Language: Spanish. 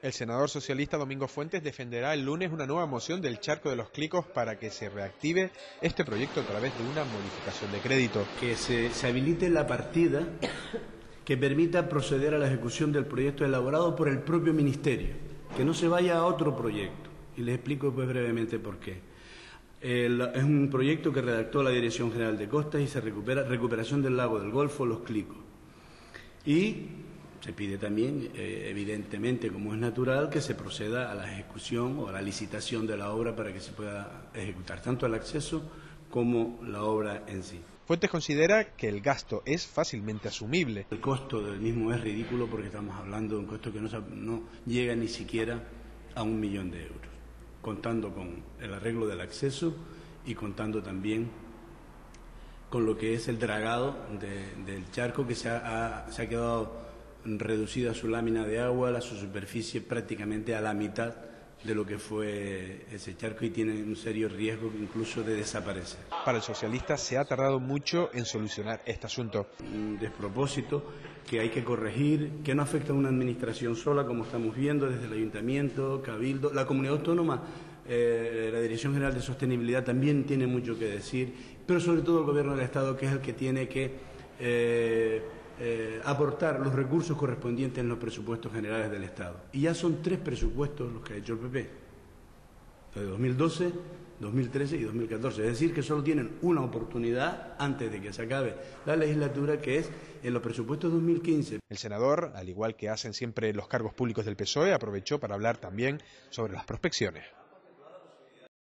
El senador socialista Domingo Fuentes defenderá el lunes una nueva moción del Charco de los Clicos para que se reactive este proyecto a través de una modificación de crédito. Que se habilite la partida que permita proceder a la ejecución del proyecto elaborado por el propio Ministerio, que no se vaya a otro proyecto. Y les explico pues brevemente por qué. Es un proyecto que redactó la Dirección General de Costas y se recuperación del lago del Golfo, Los Clicos. Y se pide también, evidentemente, como es natural, que se proceda a la ejecución o a la licitación de la obra para que se pueda ejecutar tanto el acceso como la obra en sí. Fuentes considera que el gasto es fácilmente asumible. El costo del mismo es ridículo porque estamos hablando de un costo que no llega ni siquiera a 1 millón de euros, contando con el arreglo del acceso y contando también con lo que es el dragado del charco, que se ha quedado reducida su lámina de agua, su superficie prácticamente a la mitad de lo que fue ese charco y tiene un serio riesgo incluso de desaparecer. Para el socialista se ha tardado mucho en solucionar este asunto. Un despropósito que hay que corregir, que no afecta a una administración sola, como estamos viendo desde el Ayuntamiento, Cabildo, la Comunidad Autónoma, la Dirección General de Sostenibilidad también tiene mucho que decir, pero sobre todo el Gobierno del Estado, que es el que tiene que aportar los recursos correspondientes en los presupuestos generales del Estado. Y ya son 3 presupuestos los que ha hecho el PP, de 2012, 2013 y 2014. Es decir, que solo tienen una oportunidad antes de que se acabe la legislatura, que es en los presupuestos 2015. El senador, al igual que hacen siempre los cargos públicos del PSOE, aprovechó para hablar también sobre las prospecciones.